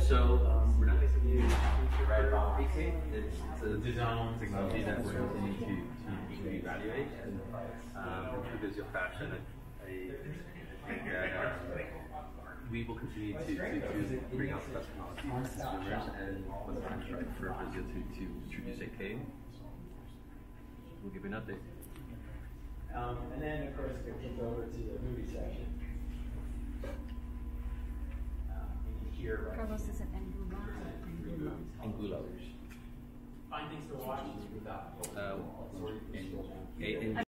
So we're not going to use PK. It's a design technology that we're continuing to evaluate. And in true Vizio fashion, I think that we will continue to bring out the best technology to consumers, and when the time's right for Vizio to introduce 8K, we'll give you an update. And then, of course, we'll kick over to the movie section. Here, right? Carlos is an Angulo. Find things to watch. In